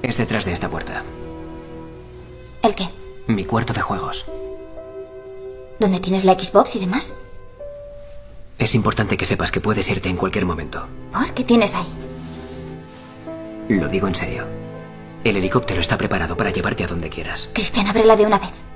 Es detrás de esta puerta. ¿El qué? Mi cuarto de juegos. ¿Dónde tienes la Xbox y demás? Es importante que sepas que puedes irte en cualquier momento. ¿Por qué tienes ahí? Lo digo en serio. El helicóptero está preparado para llevarte a donde quieras. Cristian, ábrela de una vez.